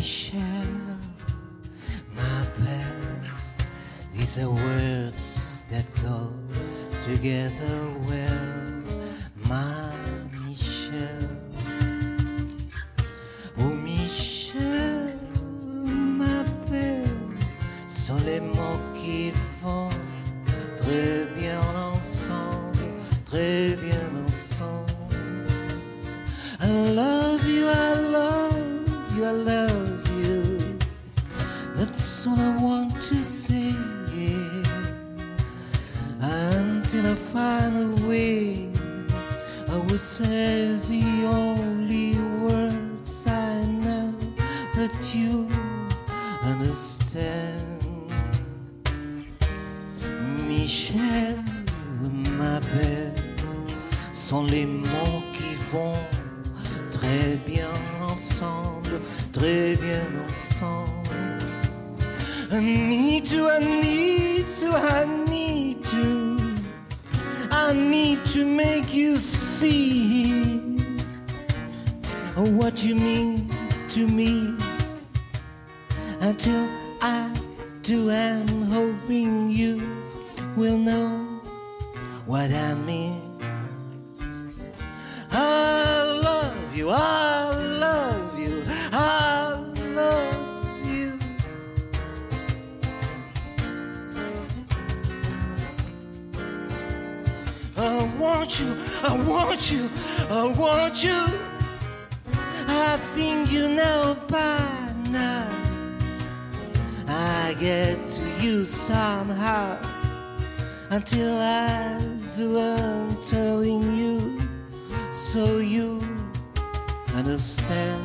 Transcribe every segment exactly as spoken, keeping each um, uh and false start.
Michel, my belle, these are words that go together well. My Michel, oh Michel, ma belle, sont les mots qui vont très bien ensemble, très bien ensemble. I love you, I love you, I love you. That's all I want to say, yeah. Until I find a way, I will say the only words I know that you understand. Michel, ma belle, sont les mots qui vont très bien ensemble, très bien ensemble. I need to, I need to, I need to, I need to make you see what you mean to me. Until I do, I'm hoping you will know what I mean. I love you, I love you, I love you. I want you, I want you, I want you. I think you know by now. I get to you somehow. Until I do, I'm telling you, so you understand.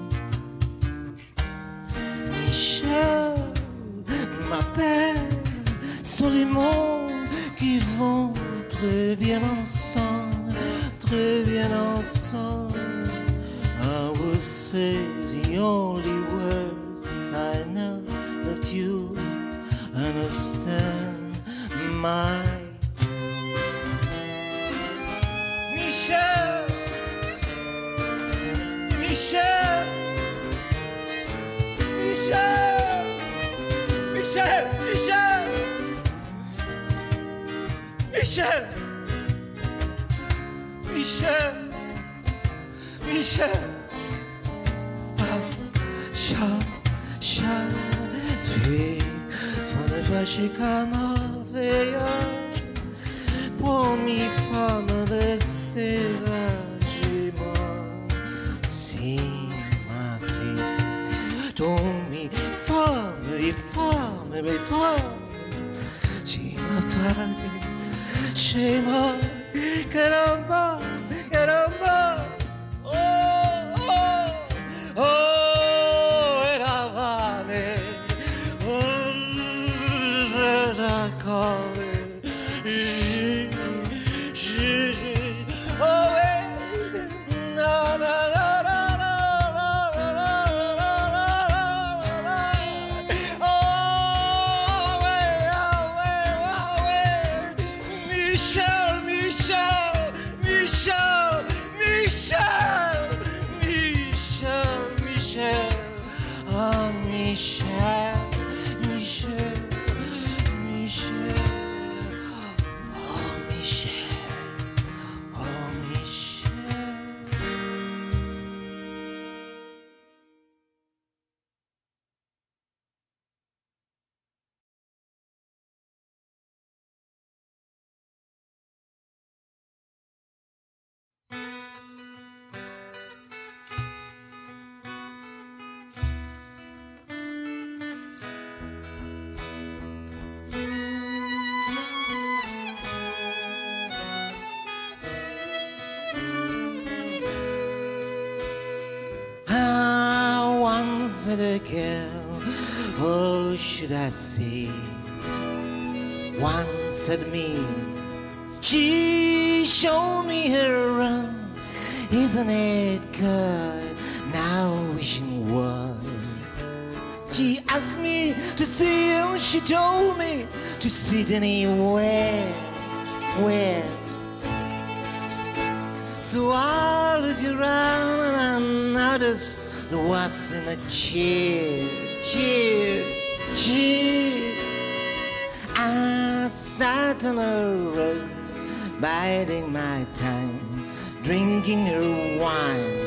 Michel, ma belle, sont les mots qui vont très bien ensemble, très bien ensemble. I will say the only words I know that you understand. My Michel, Michel, Michel, Michel, Michel, Michel, Michel, Michel. Ah, Charles, Charles, tu fanno facile camavea, promis femme vedeva chez moi. Si ma fille, tu mi femme, mi femme, mi femme, si ma femme, chez moi, caramba, caramba. Oh, oh, oh, eravamo, oh, d'accord. Michel, Michel, Michel, Michel, Michel, Michel, oh Michel, Michel, Michel. Oh Michel, oh Michel. The girl, oh, should I say, once at me, she showed me her run. Isn't it good? Now wishing what? She asked me to see you. She told me to sit anywhere, where. So I look around and I notice there wasn't a cheer, cheer, cheer. I sat on a road, biding my time, drinking her wine.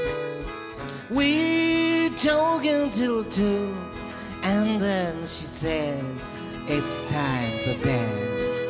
We talked until two, and then she said, it's time for bed.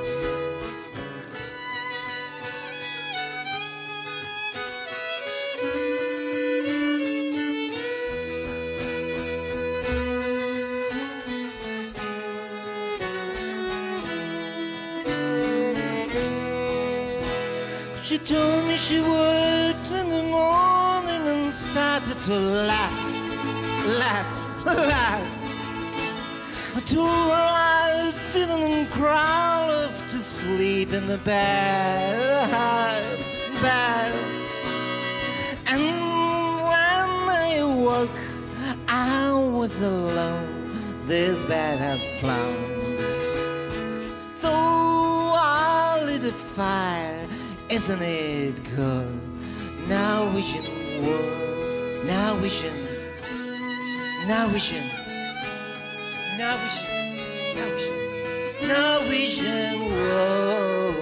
She told me she worked in the morning and started to laugh, laugh, laugh. I told her I didn't cry off to sleep in the bed, bed. And when I woke, I was alone. This bed had flown. So I lit a fire. Isn't it good? Now vision world, now vision, now vision, now vision, now vision, now vision world.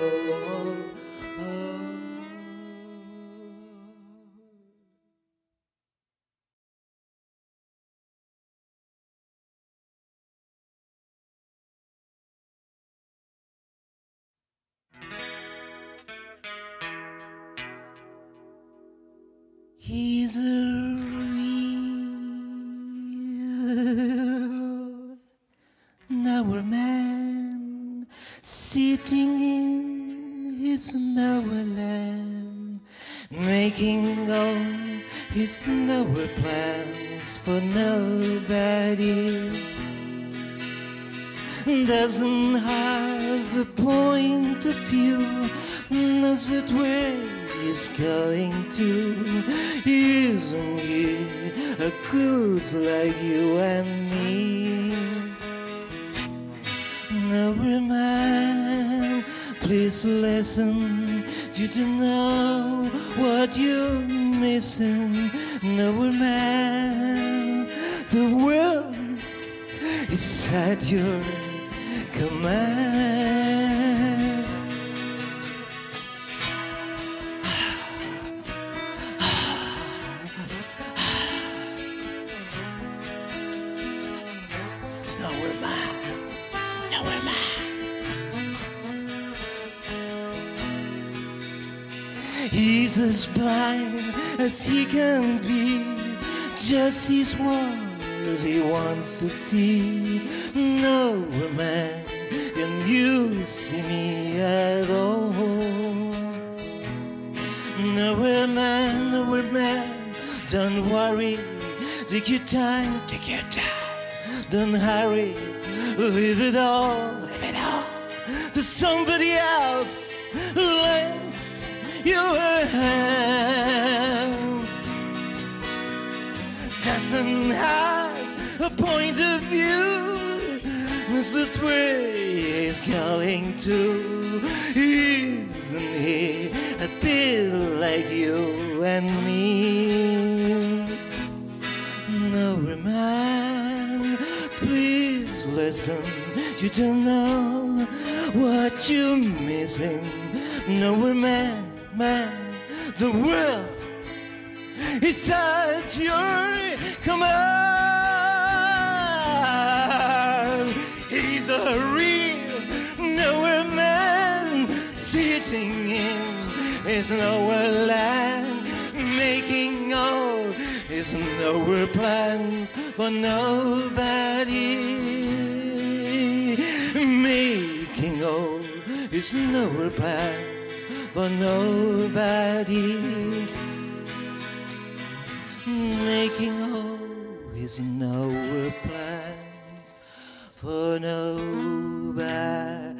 He's a real nowhere man sitting in his nowhere land, making all his nowhere plans for nobody. Doesn't have a point of view, knows it where he's going to. Isn't he a good like you and me? Nowhere man, please listen. You don't know what you're missing. Nowhere man, the world is at your command. Nowhere man, nowhere man. He's as blind as he can be, just his word he wants to see. Nowhere man, can you see me at all? Nowhere man, nowhere man, don't worry, take your time, take your time. Don't hurry, leave it all, leave it all to somebody else who lends you a hand. Doesn't have a point of view, knows it where he's going to. Isn't he a bit like you and me? Nowhere man, please listen. You don't know what you're missing. Nowhere man, man, the world is at your command. He's a real nowhere man, sitting in his nowhere land, making all his nowhere plans for nobody. Making all his nowhere plans for nobody. Making all his nowhere plans for nobody.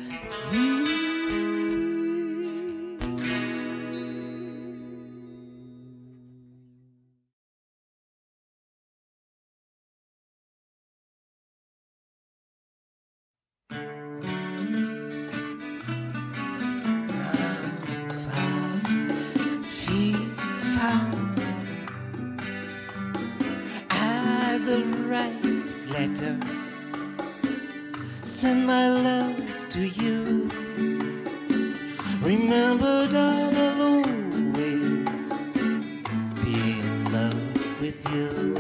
As I write this letter, send my love to you. Remember that I'll always be in love with you.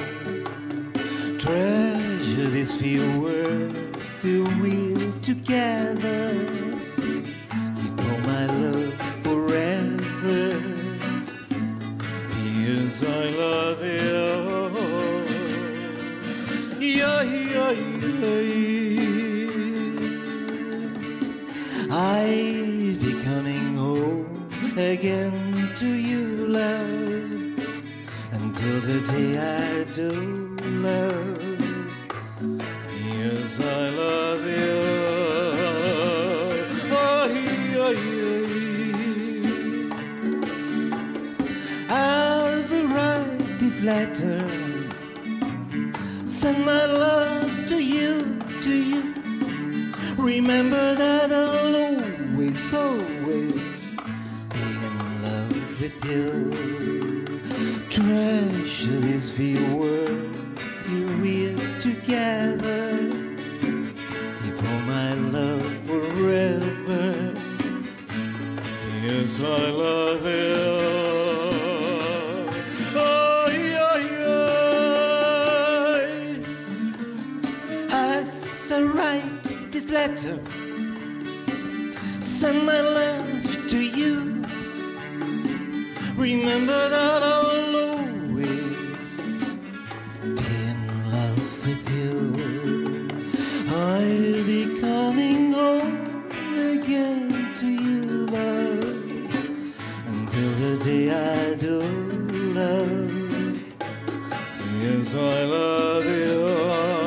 Treasure these few words till we're together. Keep all my love forever. Yes, I love you. Yeah, yeah, yeah. I'll be coming home again to you, love, until the day I do, love. Yes, I love you. Oh, yeah, yeah. As I write this letter, send my love to you, to you. Remember that I'll always, always be in love with you. Treasure these few words till we're together. Keep all my love forever. Yes, I love you. Letter, send my love to you. Remember that I'll always be in love with you. I'll be coming home again to you, love, until the day I do, love. Yes, I love you.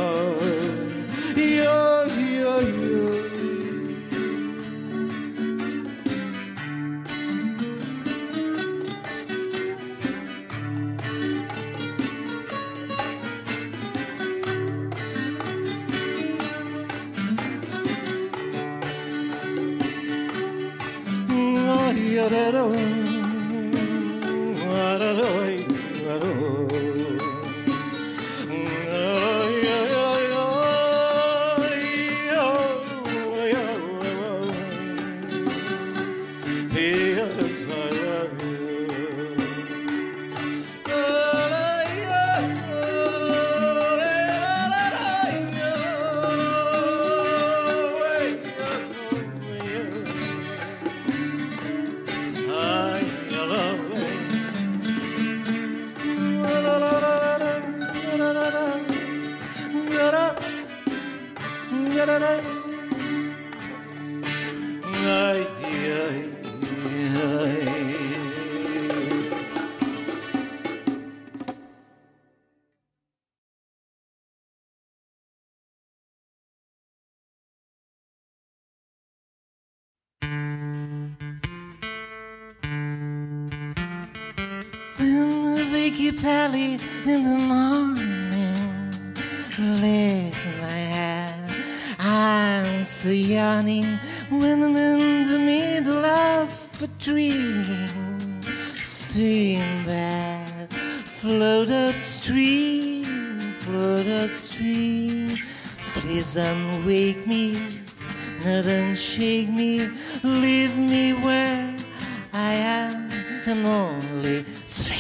Pally in the morning, lift my hand. I'm so yawning when I'm in the middle of a dream. Stream back, float upstream, float upstream. Please don't wake me, no, don't shake me, leave me where I am. I'm only sleeping.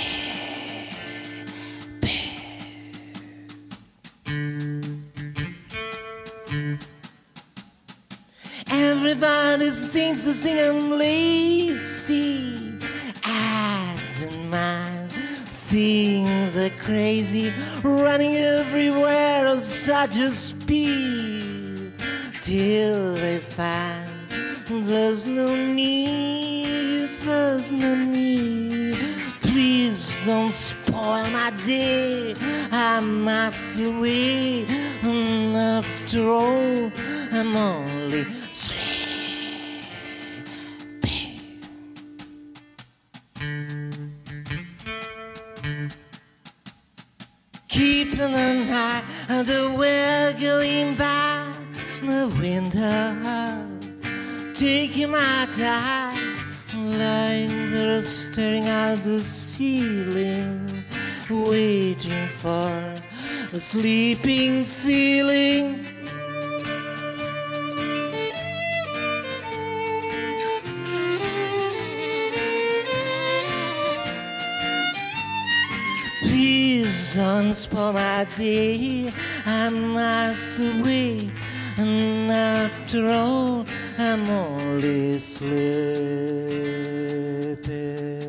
Everybody seems to sing I'm lazy. I don't mind. Things are crazy, running everywhere at such a speed, till they find there's no need, there's no need. Please don't spoil my day, I must away. And after all, I'm only sleeping. Keeping an eye on the world going by the window, taking my time, lying there staring at the ceiling, waiting for a sleeping feeling. Please don't spoil my day, I'm miles away, and after all, I'm only sleeping.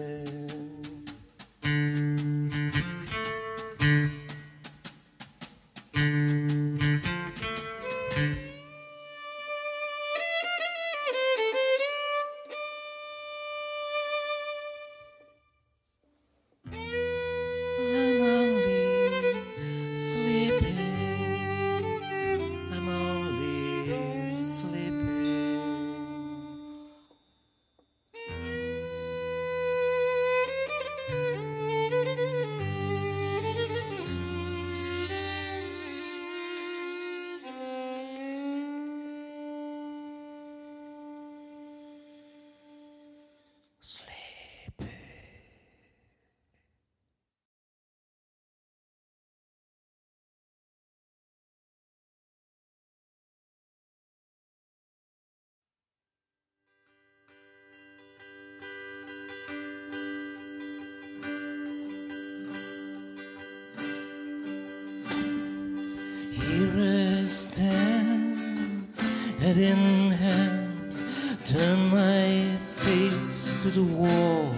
Sleepy. Here I stand, head in hand, turn my face to the wall.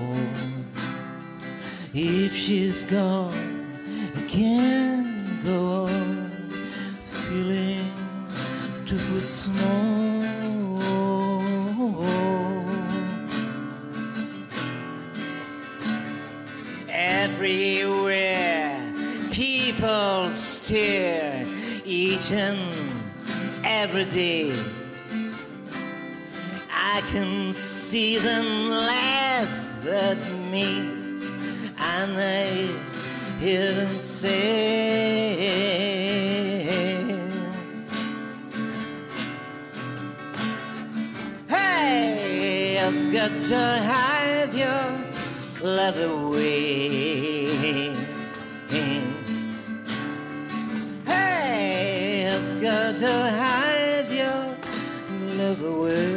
If she's gone, I can't go on, feeling two foot small. Everywhere people stare, each and every day. I can see them laugh at me, and I hear them say, hey, I've got to hide your love away. Hey, I've got to hide your love away.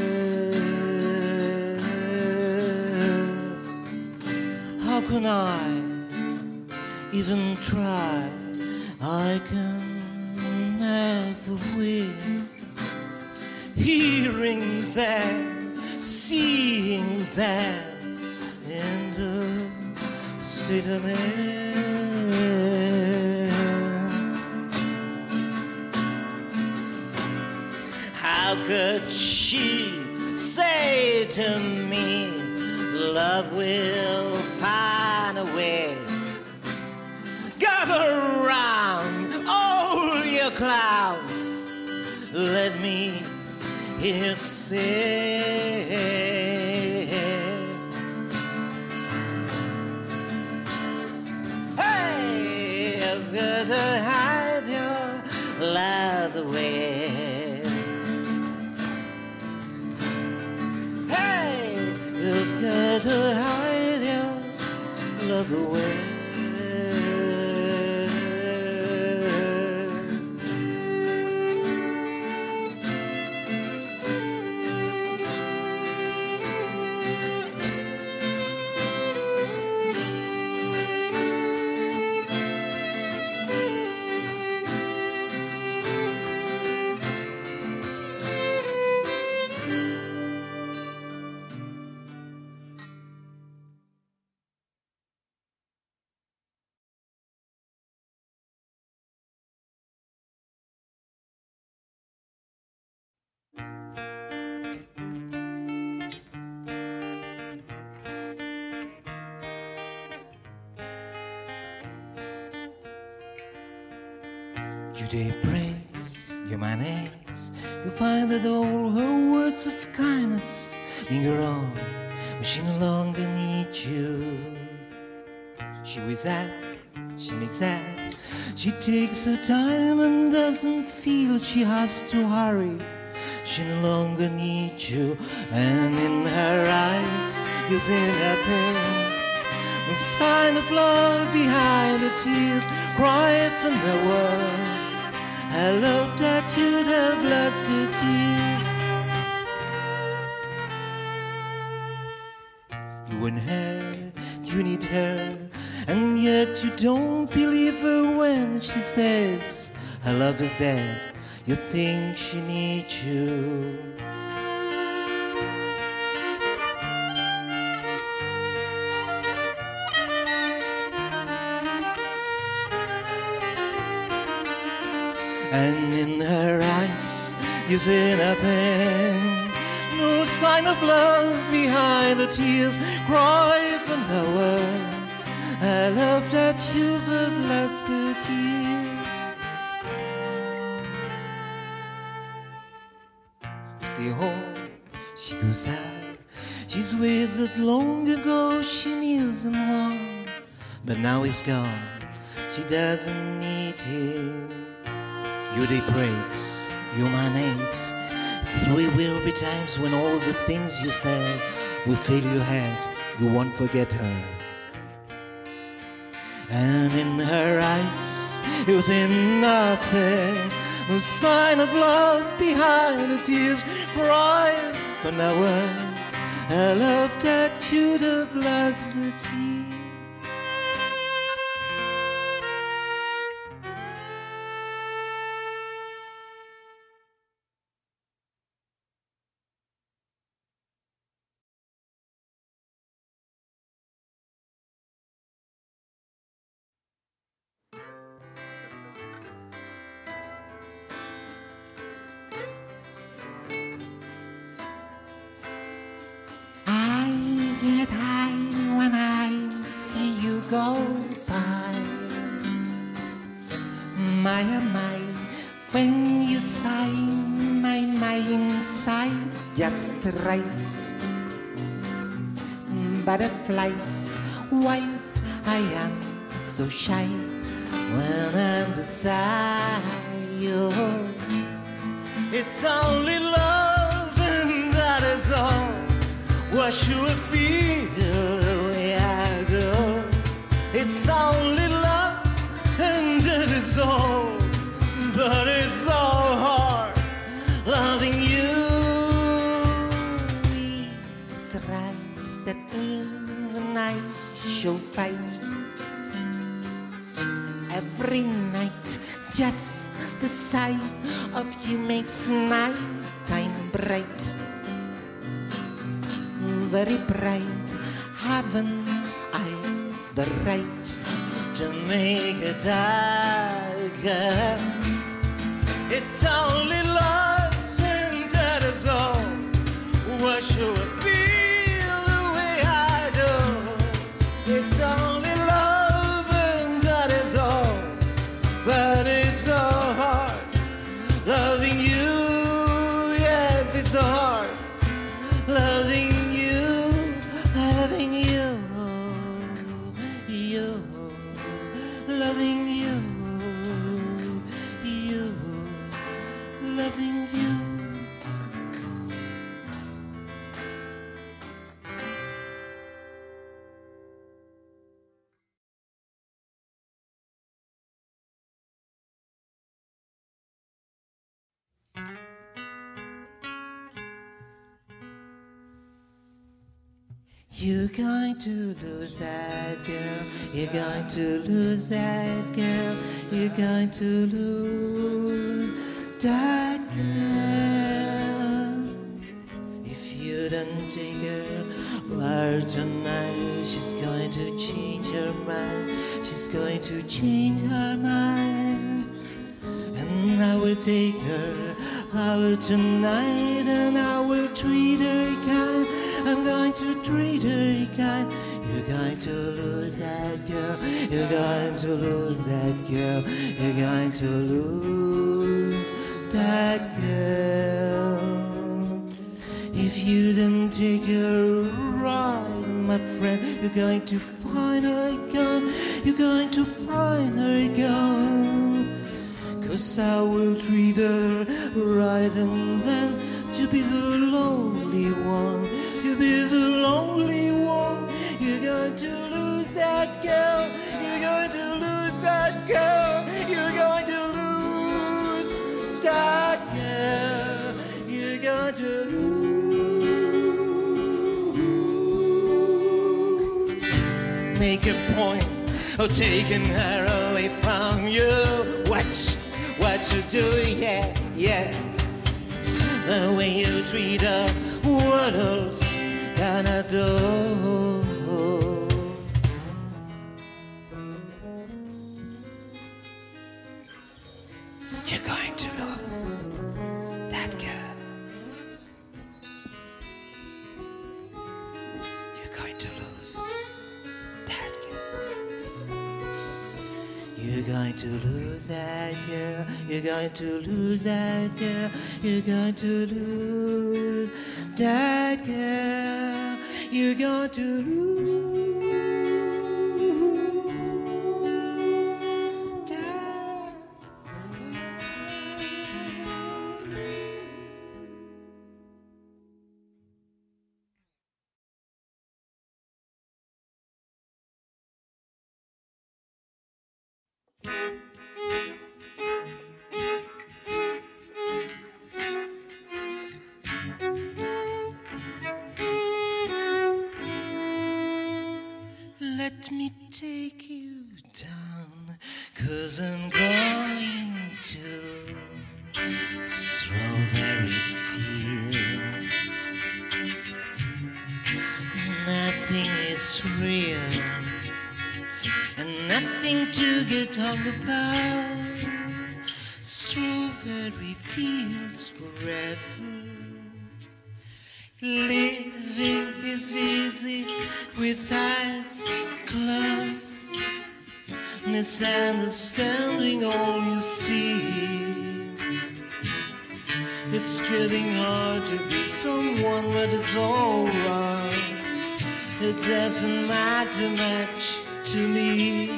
How can I even try? I can never win. Hearing that, seeing that in the city man. How could she say to me, love will find a way? Gather round all your clouds, let me hear you say, hey, I've got to hide your love away. You've got to hide your love away. Your day breaks, your mind aches, you find that all her words of kindness linger on, but she no longer needs you. She waits out, she makes out, she takes her time and doesn't feel she has to hurry. She no longer needs you, and in her eyes you see nothing sign of love behind the tears, cry for the world. I love that you'd have lost the tears. You want her, you need her, and yet you don't believe her when she says her love is dead. You think she needs you. And in her eyes you see nothing, no sign of love behind the tears, cry for no one. I love that you've lost the tears. You see home, she goes out, she's wasted long ago, she knew someone, but now he's gone, she doesn't need him. You day breaks, you man aches. There will be times when all the things you said will fill your head. You won't forget her. And in her eyes, you see nothing, no sign of love behind the tears, crying for no one. I love that you'd have lost the tears. Get high when I see you go by. My, oh my, when you sigh, my, my inside just rise. Butterflies, why I am so shy when I'm beside you. It's only love and that is all. What should I feel the way I do? It's only love and it is all, but it's so hard loving you. It's right that in the night she'll fight every night. Just the sight of you makes night time bright. Very bright, haven't I the right to make it darker? It's only love and that is all. What should I feel the way I do? It's only love and that is all, but it's so hard loving you. Yes, it's so hard loving you. Loving you, you, loving you, you, loving you. You're going to lose that girl, you're going to lose that girl, you're going to lose that girl. If you don't take her right tonight, she's going to change her mind, she's going to change her mind. And I will take her out tonight and I will treat her kind. I'm going to treat her kind. You're going to lose that girl. You're going to lose that girl. You're going to lose that girl. If you don't take her right, my friend, you're going to find her again. You're going to find her again. 'Cause I will treat her right, and then to be the lonely one. You'll be the lonely one. You're going to lose that to lose. Make a point of taking her away from you. Watch what you do, yeah, yeah. The way you treat her, what else can I do? You're going to lose that girl. You're going to lose that girl. You're going to lose that girl. You're going to lose that girl. You're going to lose that girl. You're going to lose. Let me take you down, 'cause I'm going to strawberry fields. Nothing is real and nothing to get hung about. Strawberry fields forever. Living is easy with eyes closed, misunderstanding all you see. It's getting hard to be someone, but it's alright. It doesn't matter much to me.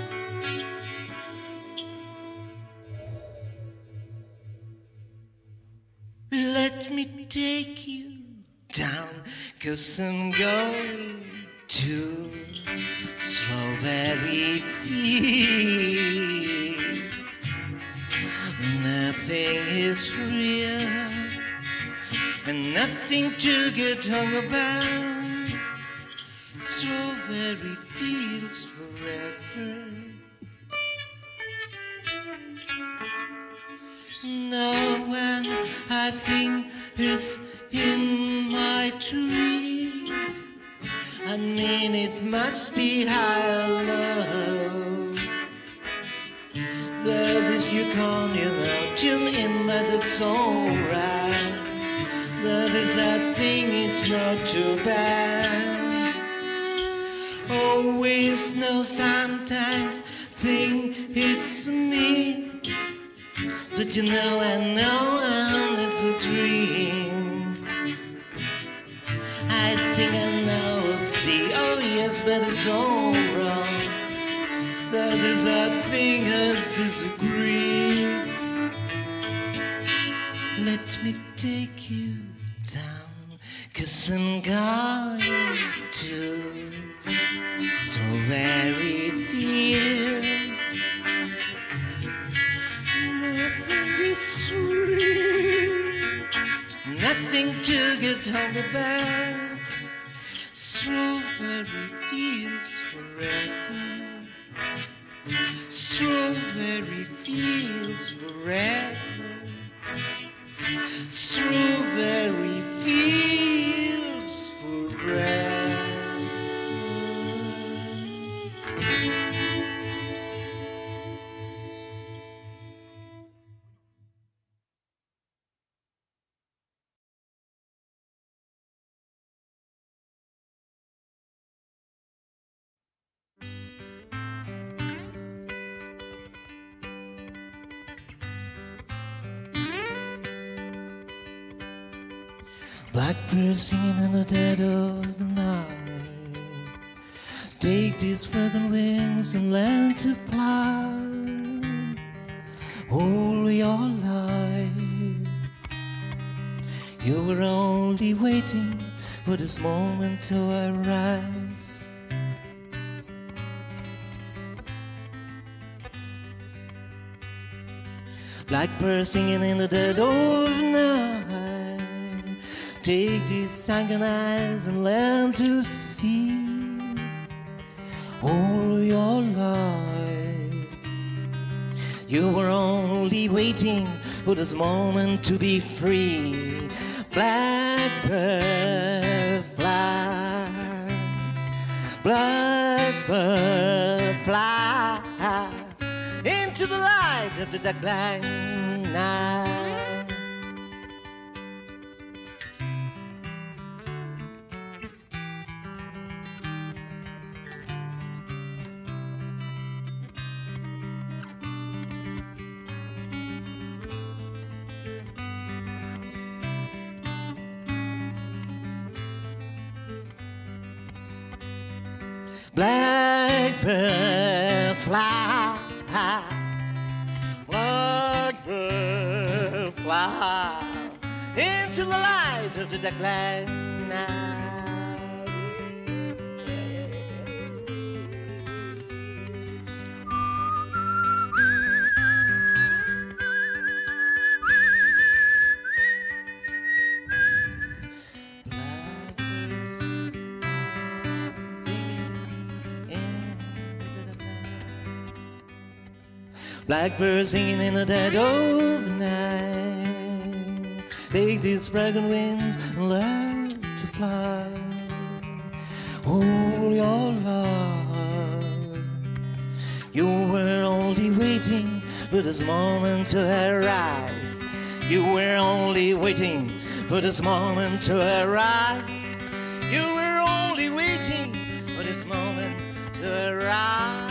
Let me take you down, 'cause I'm going to strawberry field. Nothing is real and nothing to get hung about. Strawberry fields forever. No one, I think, is in my tree. I mean, it must be high or low. That is, you can't, you know, tune in, but it's alright. That is, I think it's not too bad. Always know, sometimes think it's me. But you know, I know, and it's a dream. I think I know of the oh yes, but it's all wrong. That is, I think I disagree. Let me take you down, 'cause I'm going to strawberry fields. Nothing to get hung about. Strawberry fields forever. Strawberry fields forever. Strawberry fields forever. Blackbird singing in the dead of the night. Take these broken wings and learn to fly all your life. You were only waiting for this moment to arise. Blackbird singing in the dead of night. Take these sunken eyes and learn to see all your life. You were only waiting for this moment to be free. Blackbird fly, blackbird fly into the light of the dark night. Blackbird fly, blackbird fly into the light of the dark night. Blackbird singing in the dead of night. Take these fragrant wings and learn to fly all your life. You were only waiting for this moment to arise. You were only waiting for this moment to arise. You were only waiting for this moment to arise.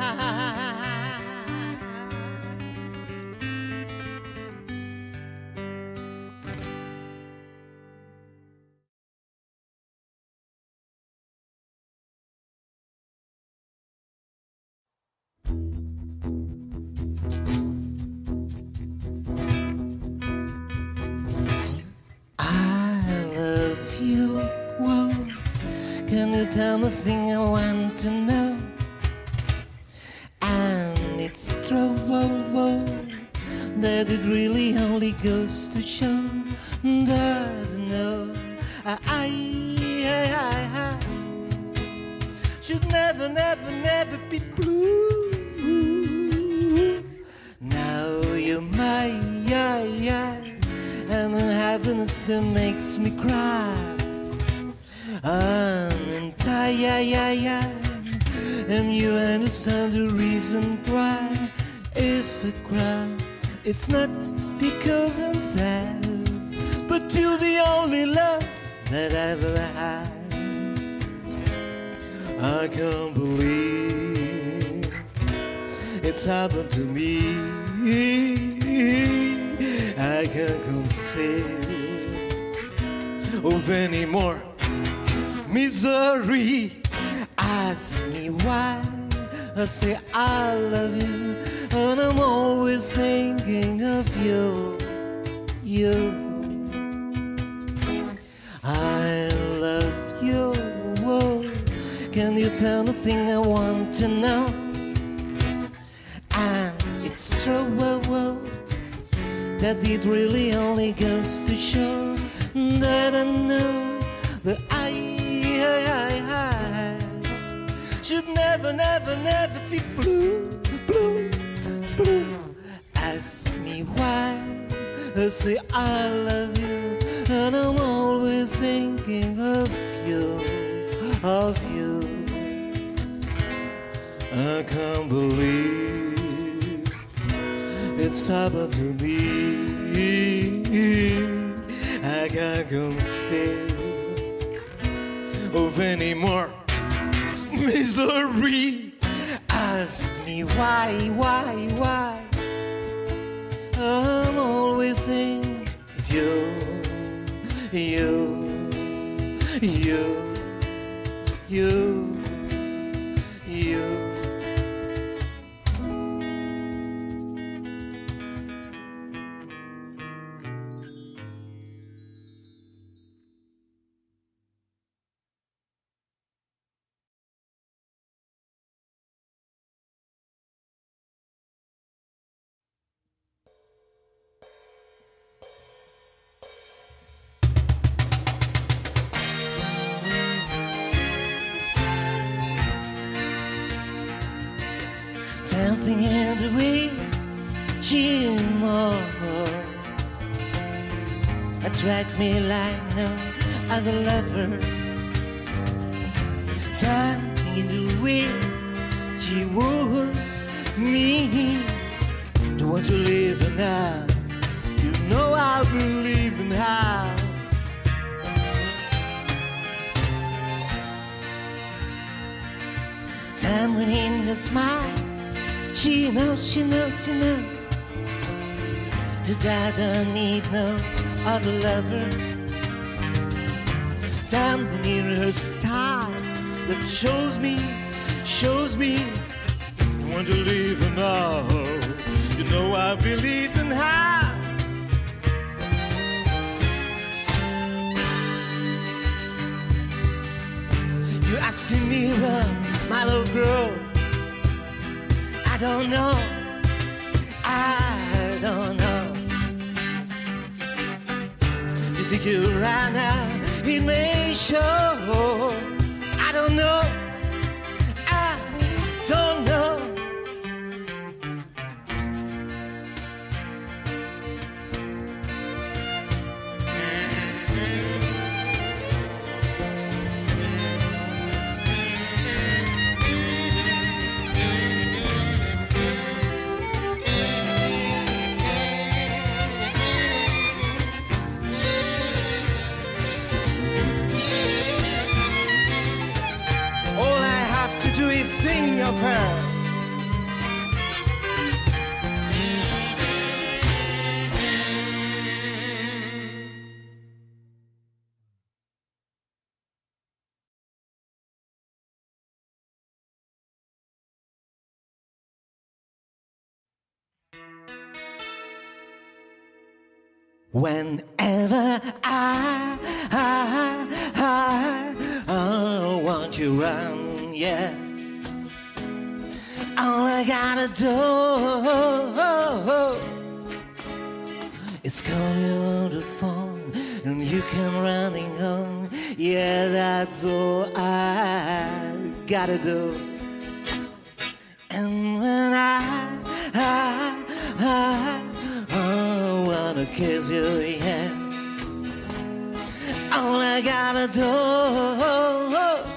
Can you tell me the thing I want to know? And it's true, whoa, whoa, that it really only goes to show that no, I, I, I, I should never, never, never be blue. Now you're my, yeah, yeah, and the happiness that makes me cry. And I, yeah, yeah, yeah, and you understand the reason why. If I cry, it's not because I'm sad, but you're the only love that I've ever had. I can't believe it's happened to me. I can't conceive of any more misery. Ask me why, I say I love you, and I'm always thinking of you, you. I love you, whoa. Can you tell the thing I want to know? And it's true, whoa, whoa, that it really only goes to show that I know that I I, I, I should never, never, never be blue, blue, blue. Ask me why, I say I love you, and I'm always thinking of you, of you. I can't believe it's happened to me. I can't conceive of any more misery. Ask me why, why, why I'm always thinking of you, you, you, you, you. something in the way she more attracts me like no other lover. Something in the way she woos me. Don't want to leave her now. You know I believe in how. Someone in her smile. She knows, she knows, she knows that I don't need no other lover. Something in her style that shows me, shows me. Don't want to leave her now. You know I believe in how. You're asking me, well, my love girl, I don't know, I don't know. You see you right now, it may show. I don't know, I don't know. Think of her. Whenever I, I, I, I want you around, yeah. All I gotta do is call you on the phone and you come running home. Yeah, that's all I gotta do. And when I, I, I, I wanna kiss you, yeah, all I gotta do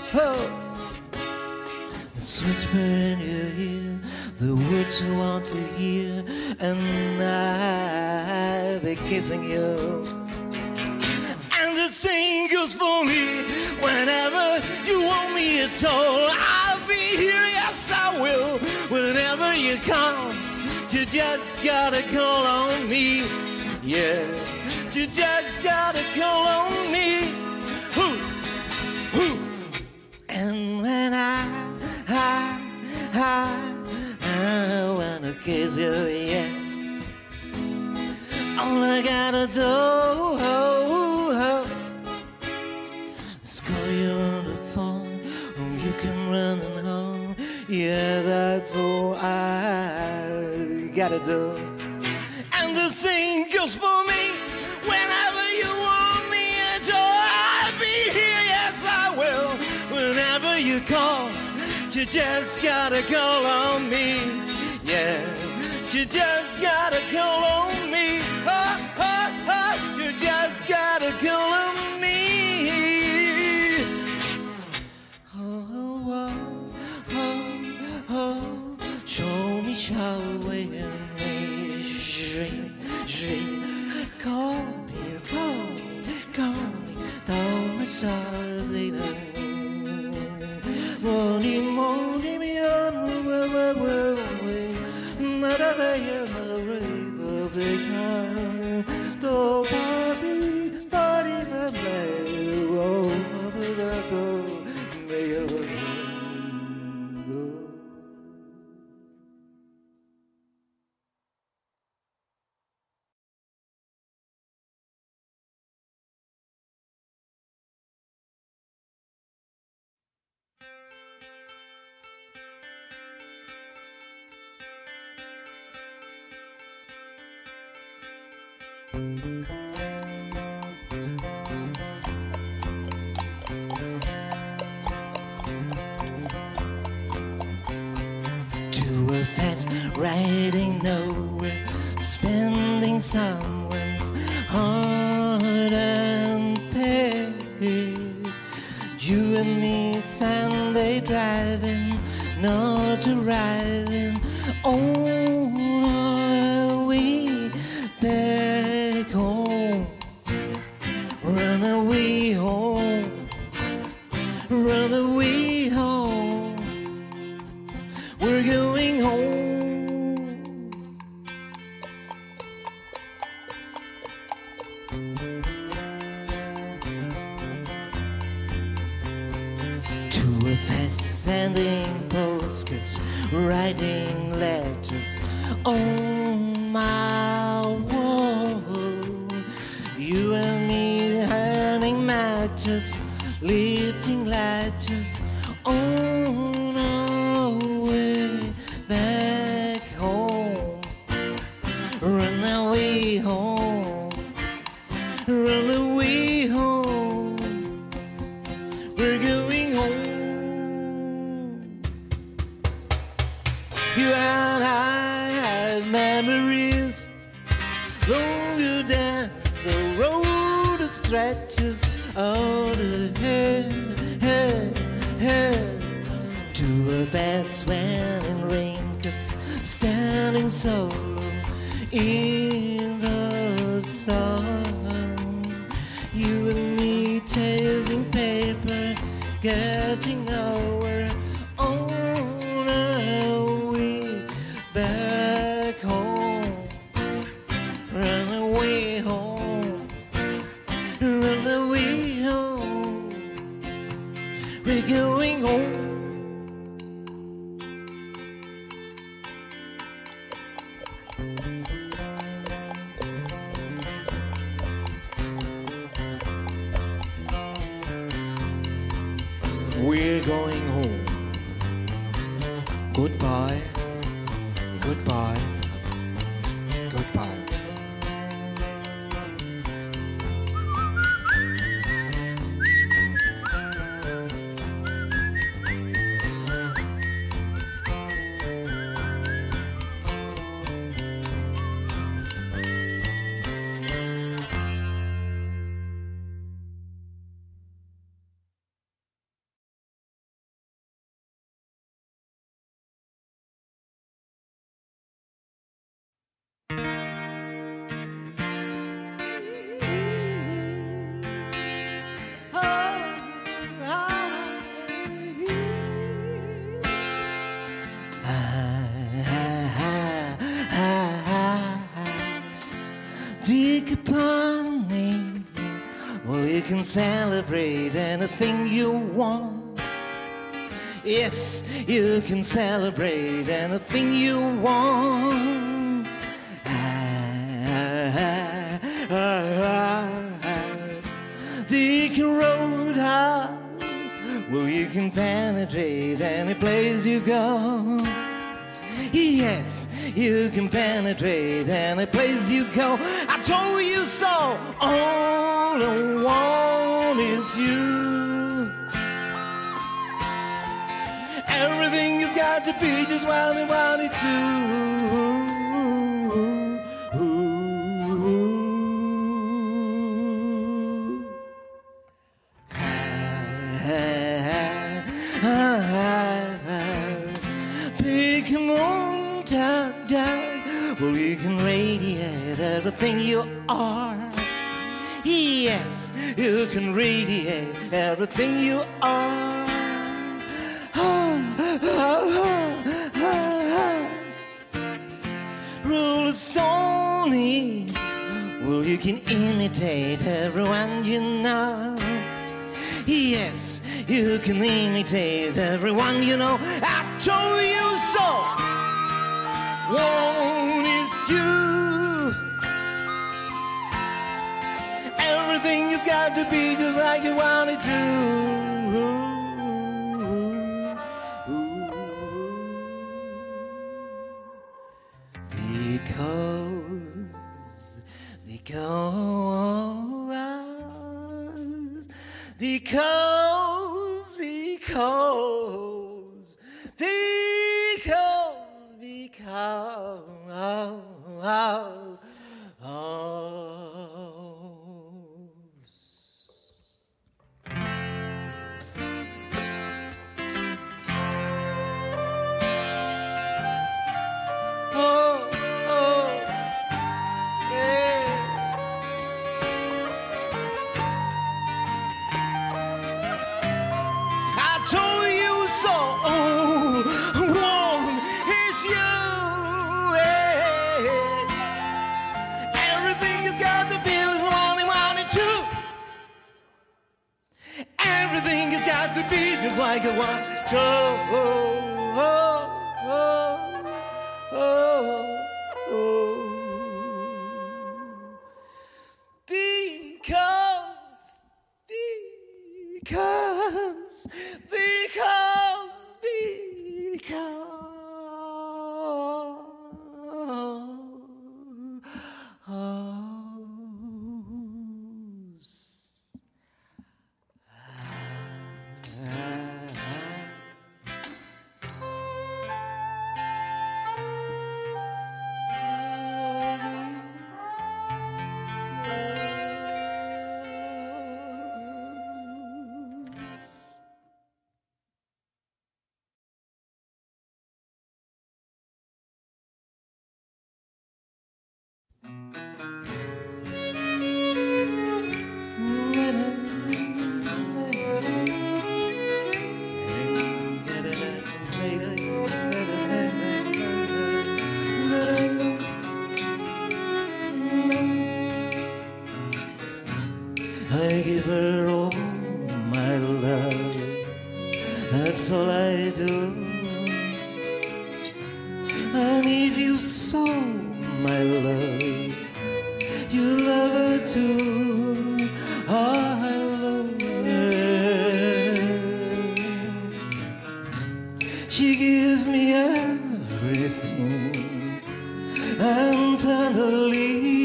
is whisper in your ear the words you want to hear, and I'll be kissing you. And the same goes for me. Whenever you want me at all, I'll be here, yes I will. Whenever you come, you just gotta call on me. Yeah, you just gotta call on me. Ooh, ooh. And when I, I, I, I wanna kiss you, yeah, all I gotta do is call you on the phone, and you can run home. Yeah, that's all I gotta do. And the same goes for me. Whenever you want me at all, I'll be here, yes I will. Whenever you call, you just gotta call on me. Yeah, you just gotta call on me. Oh, oh, oh, you just gotta call on me. Oh, oh, oh, oh, show me, show me, call me, call me, call me, don't miss something. Money, money, me on the way, mother, I am a brave of the kind. Don't body, body, my way, oh, over the door, may you go. To a fast riding nowhere, spending someone's hard-earned pay. You and me Sunday driving, not arriving on our way back home. Run away home, run away home. We're going home. To a fast sending postcards, writing letters on my wall. You and me hurling matches, lifting latches on our way back home. Run away home, run away home. We're going home. You and I have memories longer than the road that stretches out ahead, head, head. To a vast swelling raincoats, standing solo in the sun. You and me chasing paper, getting nowhere on our way back home. Run away home, run away home. We're going home. We're going home. Goodbye, goodbye, goodbye. Dig upon me. Well, you can celebrate anything you want. Yes, you can celebrate anything you want. Ah, ah, ah, ah. Dig a road high. Well, you can penetrate any place you go. Yes, you can penetrate any place you go. I told you so. All I want is you. Everything has got to be just what I want it to. Pick a moon, down, down. Well, you can radiate everything you are. Yes, you can radiate everything you are. Oh, oh, oh, oh, oh. Roll a stony. Well, you can imitate everyone you know. Yes, you can imitate everyone you know. I told you so. One is you. Everything has got to be just like you want it to. Because, because, because, because, because, because. Because, because, because. I give her all my love, that's all I do. And if you saw my love, you love her too. I love her. She gives me everything, and tenderly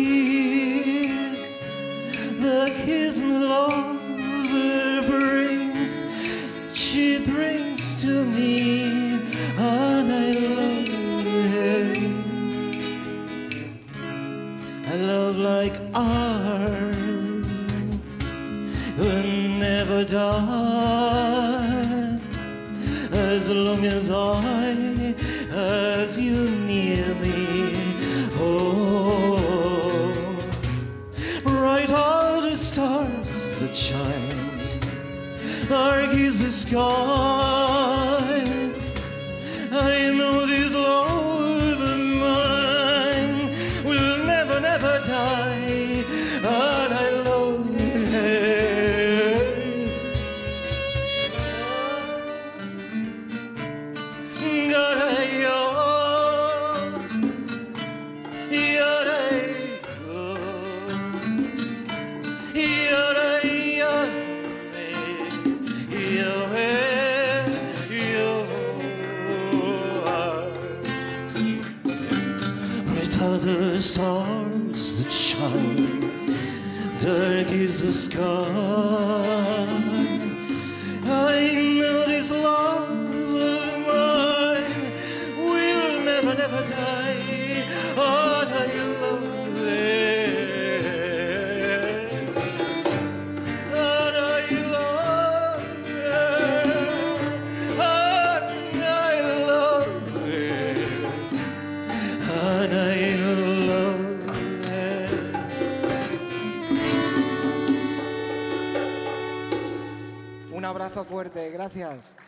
the kiss my lover brings, she brings to me, and I love her. A love like ours will never die, as long as I have you near me. Oh, bright are the stars that shine, dark is the sky. I know this love of mine will never, never die, and I love her. God, I the stars that shine, dark is the sky. I know this love of mine will never, never die, and I love her, and I love her, and I love her, and I Un abrazo fuerte, gracias.